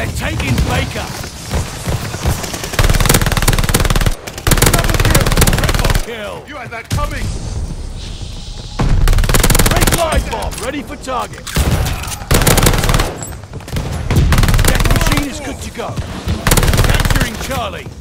They're taking Baker. Double kill! Triple kill. You had that coming! Red live bomb, ready for target. Death machine is good to go. Capturing Charlie.